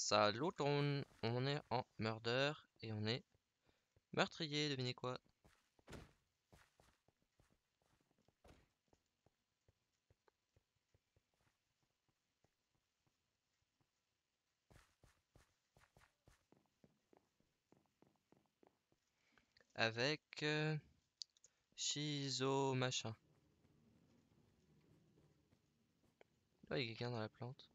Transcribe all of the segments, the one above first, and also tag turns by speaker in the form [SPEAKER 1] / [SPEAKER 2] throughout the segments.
[SPEAKER 1] Salut tout le monde, on est en murder et on est meurtrier, devinez quoi? Avec Shizo machin. Là, il y a quelqu'un dans la plante.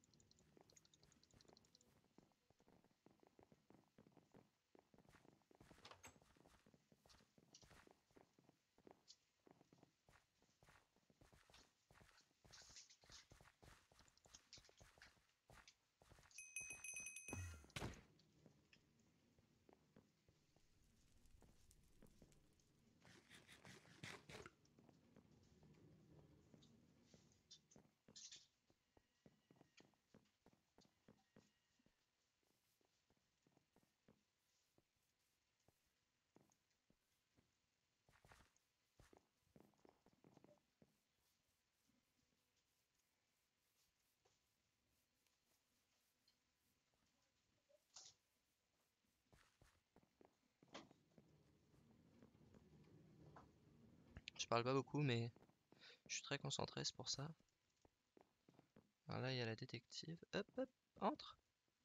[SPEAKER 1] Je parle pas beaucoup, mais je suis très concentré, c'est pour ça. Alors là, il y a la détective. Hop, hop, entre.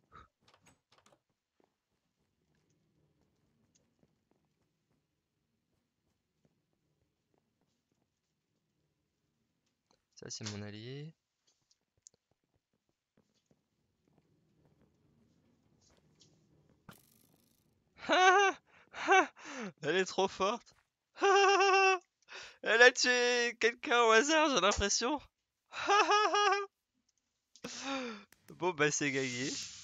[SPEAKER 1] Ça, c'est mon allié. Elle est trop forte. Elle a tué quelqu'un au hasard, j'ai l'impression. Bon, bah, c'est gagné.